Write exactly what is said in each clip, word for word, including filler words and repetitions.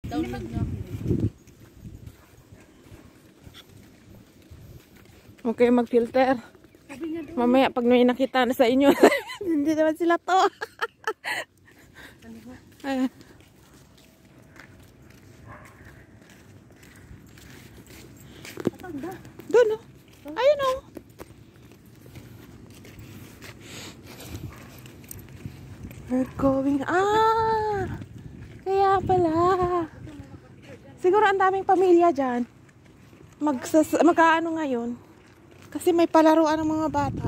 Download na. Okay, mag-filter. Mamaya pag may nakita na sa inyo, hindi naman sila to. Ayan. Doon oh. Ayun oh. We're going, ah! Kaya pala. Siguro ang daming pamilya dyan. Magsas magkaano ngayon. Kasi may palaruan ng mga bata.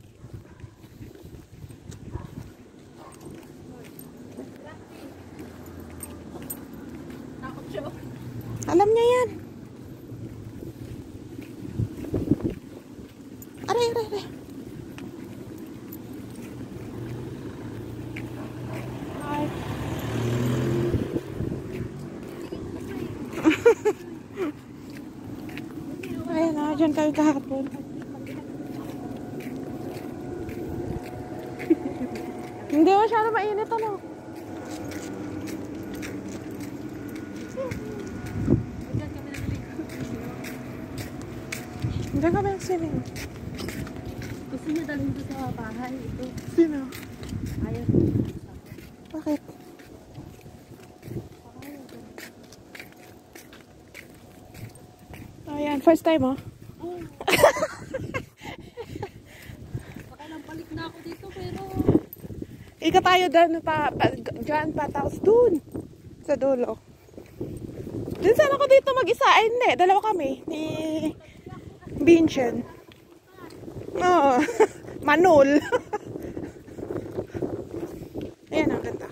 Alam niya yan. Aray, aray, aray. Hi. Ayan na, dyan kami kahapon. Hindi masyado mainit ano. Hindi kami nagsiling. Gusto niya dalhin doon sa bahay. Ito. Sino? Ayaw. Bakit? Ayan, first time oh. Oh. Baka lang balik na ako dito pero... Ika tayo dyan pa, pa, dyan pa, tapos dun. Sa dulo. Dun sana ako dito mag-isa. Ay hindi, dalawa kami. Ni Vincent. Oo. Manol. Ayan ang ganda.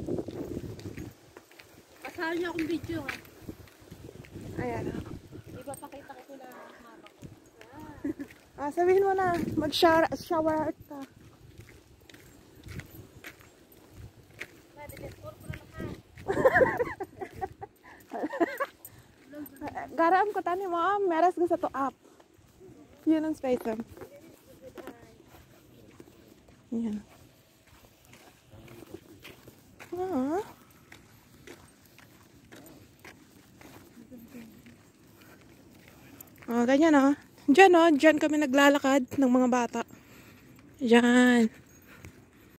Pasahan niya akong video ha. Ayan. Iba pakita ko na mama ko. Ah, sabihin mo na, mag-shower shower ka. Garam ko tani mo, meras ko sa to up. Yun ang space mo. Yan. Ah. Oh, ganyan oh. Diyan oh, diyan kami naglalakad ng mga bata. Diyan.